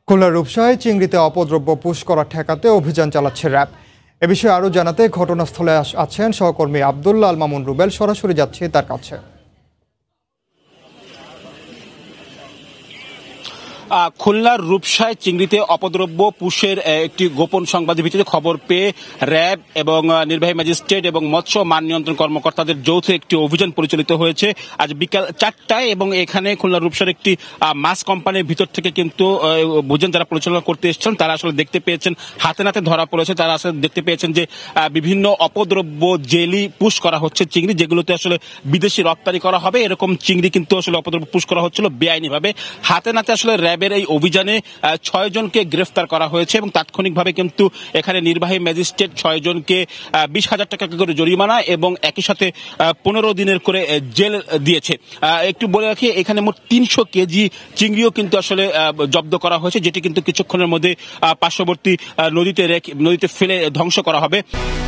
খুলনার রূপসায় চিংড়িতে অপদ্রব্য পুশ করা ঠেকাতে অভিযান চালাচ্ছে র্যাব। এ বিষয়ে আরও জানাতে ঘটনাস্থলে আছেন সহকর্মী আব্দুল্লাহ আল মামুন রুবেল। সরাসরি যাচ্ছে তার কাছে। খুলনার রূপসায় চিংড়িতে অপদ্রব্য পুশের একটি গোপন সংবাদের ভিত্তিতে খবর পেয়ে র্যাব এবং নির্বাহী ম্যাজিস্ট্রেট এবং মৎস্য মান নিয়ন্ত্রণ কর্মকর্তাদের যৌথ একটি অভিযান পরিচালিত হয়েছে আজ বিকাল 4টায়। এবং এখানে খুলনার রূপসার একটি মাছ কোম্পানির ভিতর থেকে কিন্তু অভিযান যারা পরিচালনা করতে এসেছেন তারা আসলে দেখতে পেয়েছেন, হাতে নাতে ধরা পড়েছে। তারা আসলে দেখতে পেয়েছেন যে বিভিন্ন অপদ্রব্য জেলি পুশ করা হচ্ছে চিংড়ি, যেগুলোতে আসলে বিদেশি রপ্তানি করা হবে। এরকম চিংড়ি কিন্তু আসলে অপদ্রব্য পুশ করা হচ্ছিল বেআইনিভাবে। হাতে নাতে আসলে র্যাবের এই অভিযানে 6 জনকে গ্রেফতার করা হয়েছে এবং তাৎক্ষণিকভাবে কিন্তু এখানে নির্বাহী ম্যাজিস্ট্রেট 6 জনকে 20,000 টাকা করে জরিমানা এবং একই সাথে 15 দিনের করে জেল দিয়েছে। একটু বলে রাখি, এখানে মোট 300 কেজি চিংড়িও কিন্তু আসলে জব্দ করা হয়েছে, যেটি কিন্তু কিছুক্ষণের মধ্যে পার্শ্ববর্তী নদীতে ফেলে ধ্বংস করা হবে।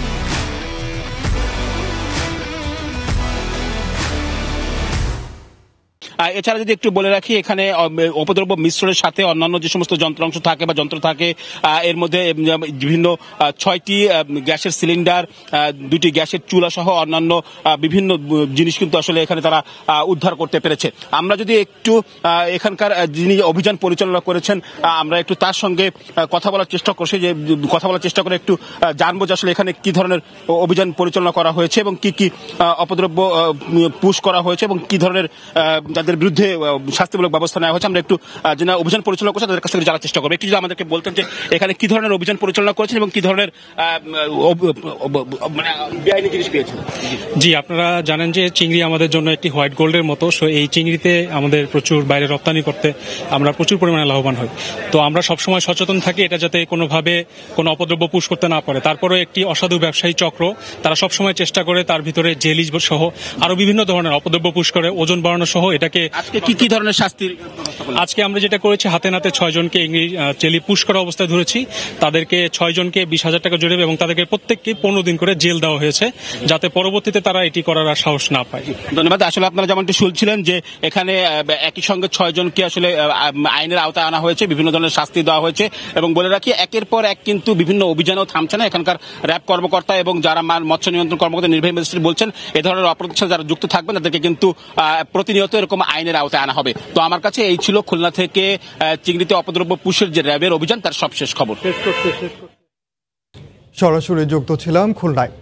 এছাড়া যদি একটু বলে রাখি, এখানে অপদ্রব্য মিশ্রণের সাথে অন্যান্য যে সমস্ত যন্ত্রাংশ থাকে বা যন্ত্র থাকে, এর মধ্যে বিভিন্ন 6টি গ্যাসের সিলিন্ডার, 2টি গ্যাসের চুলা সহ অন্যান্য বিভিন্ন জিনিস কিন্তু আসলে এখানে তারা উদ্ধার করতে পেরেছে। আমরা যদি একটু এখানকার যিনি অভিযান পরিচালনা করেছেন আমরা একটু তার সঙ্গে কথা বলার চেষ্টা করে একটু জানবো যে আসলে এখানে কি ধরনের অভিযান পরিচালনা করা হয়েছে এবং কি কি অপদ্রব্য পুশ করা হয়েছে এবং কি ধরনের তাদের বিরুদ্ধে শাস্তিমূলক ব্যবস্থা নেওয়া হয়েছে। আমরা একটু যারা অভিযান পরিচালনা করছে তাদের কাছ থেকে জানার চেষ্টা করবো। একটু যদি আমাদেরকে বলতেন যে এখানে কি ধরনের অভিযান পরিচালনা করেছেন এবং কি ধরনের বেআইনি জিনিস পেয়েছেন। জি, আপনারা জানেন যে চিংড়ি আমাদের জন্য একটি হোয়াইট গোল্ডের মতো। সো এই চিংড়িতে আমাদের প্রচুর বাইরে রপ্তানি করতে আমরা প্রচুর পরিমাণে লাভবান হই। তো আমরা সবসময় সচেতন থাকি এটা যাতে কোনোভাবে কোনো অপদ্রব্য পুশ করতে না পারে। তারপরে একটি অসাধু ব্যবসায়ী চক্র তারা সবসময় চেষ্টা করে তার ভিতরে জেলি সহ আরো বিভিন্ন ধরনের অপদ্রব্য পুশ করে ওজন বাড়ানো সহ এটাকে। আজকে কি ধরনের শাস্তি? আজকে আমরা যেটা করেছি, হাতে নাতে 6 জনকে জেলি পুশ করা অবস্থায় ধরেছি। তাদেরকে 6 জনকে 20,000 টাকা জরিমানা এবং তাদেরকে প্রত্যেককে 15 দিন করে জেল দেওয়া হয়েছে, যাতে পরবর্তীতে তারা এটি করার আর সাহস না পায়। ধন্যবাদ। আসলে আপনারা যেমনটি শুনছিলেন যে এখানে একই সঙ্গে 6 জনকে আসলে আইনের আওতায় আনা হয়েছে, বিভিন্ন ধরনের শাস্তি দেওয়া হয়েছে এবং বলে রাখি একের পর এক কিন্তু বিভিন্ন অভিযানেও থামছে না। এখানকার র্যাব কর্মকর্তা এবং যারা মৎস্য নিয়ন্ত্রণ কর্মকর্তা নির্বাহী ম্যাজিস্ট্রেট বলছেন এ ধরনের অপরাধের সাথে যারা যুক্ত থাকবেন তাদেরকে কিন্তু প্রতিনিয়ত এরকম আইনের আওতায় আনা হবে। তো আমার কাছে এই ছিল খুলনা থেকে চিংড়িতে অপদ্রব্য পুশের যে র্যাবের অভিযান তার সবশেষ খবর। সরাসরি যুক্ত ছিলাম খুলনায়।